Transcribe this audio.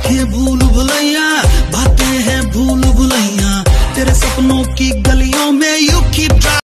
आंखें भूल भुलैया, बातें हैं भूल भुलैया, तेरे सपनों की गलियों में यू कीप